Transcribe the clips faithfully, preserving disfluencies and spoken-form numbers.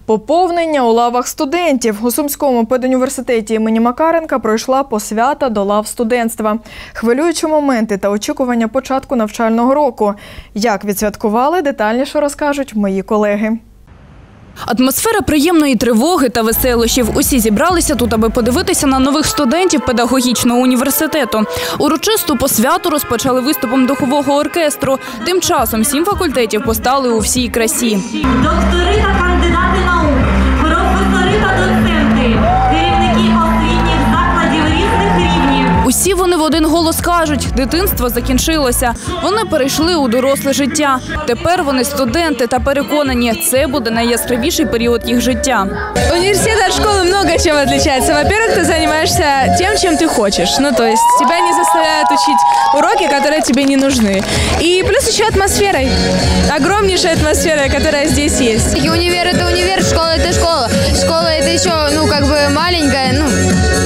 Поповнення у лавах студентів. У Сумському педуніверситеті імені Макаренка пройшла посвята до лав студентства. Хвилюючі моменти та очікування початку навчального року. Як відсвяткували, детальніше розкажуть мої колеги. Атмосфера приємної тривоги та веселощів. Усі зібралися тут, аби подивитися на нових студентів педагогічного університету. Урочисту посвяту розпочали виступом духового оркестру. Тим часом сім факультетів постали у всій красі. Доктори та кандидати наук, професори та доценти, керівники освітніх закладів різних рівнів. Усі вони в один голос кажуть – дитинство закінчилося. Вони перейшли у доросле життя. Тепер вони студенти та переконані – це буде найяскравіший період їх життя. Университет от школы много чем отличается. Во-первых, ты занимаешься тем, чем ты хочешь. Ну, то есть тебя не заставляют учить уроки, которые тебе не нужны. И плюс еще атмосферой. Огромнейшая атмосфера, которая здесь есть. И универ – это универ, школа – это школа. Школа – это еще, ну, как бы маленькая, ну,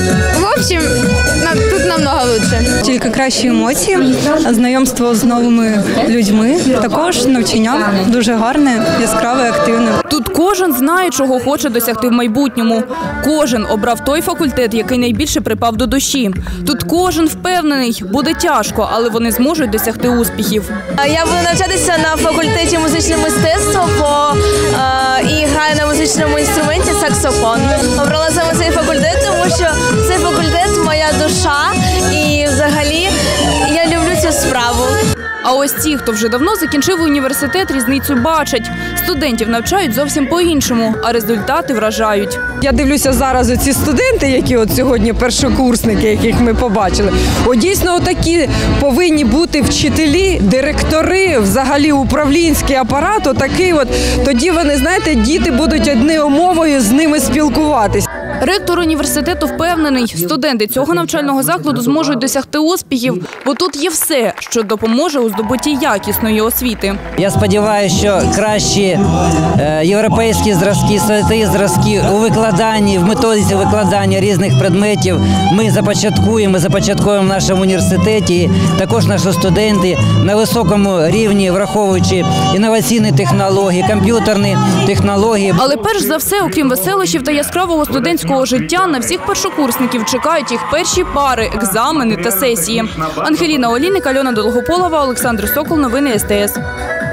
в общем, тут намного лучше. Тільки кращі емоції, знайомство з новими людьми, також навчання дуже гарне, яскраве, активне. Тут кожен знає, чого хоче досягти в майбутньому. Кожен обрав той факультет, який найбільше припав до душі. Тут кожен впевнений, буде тяжко, але вони зможуть досягти успіхів. Я буду навчатися на факультеті музичного мистецтва по, е, і граю на музичному інструменті саксофон. Обрала саме цей факультет, тому що цей факультет – моя душа і взагалі я люблю цю справу. А ось ті, хто вже давно закінчив університет, різницю бачать. Студентів навчають зовсім по-іншому, а результати вражають. Я дивлюся зараз оці студенти, які от сьогодні першокурсники, яких ми побачили. От дійсно такі повинні бути вчителі, директори, взагалі управлінський апарат, отакий от. Тоді вони, знаєте, діти будуть однією мовою з ними спілкуватись. Ректор університету впевнений, студенти цього навчального закладу зможуть досягти успіхів, бо тут є все, що допоможе у здобутті якісної освіти. Я сподіваюся, що кращі е, європейські зразки, світові зразки у викладанні, в методиці викладання різних предметів ми започаткуємо, ми започаткуємо в нашому університеті. Також наші студенти на високому рівні, враховуючи інноваційні технології, комп'ютерні технології. Але перш за все, окрім веселощів та яскравого студентського життя, на всіх першокурсників чекають їх перші пари, екзамени та сесії. Ангеліна Олійник, Альона Долгополова, Олександр Сокол. Новини ес те ес.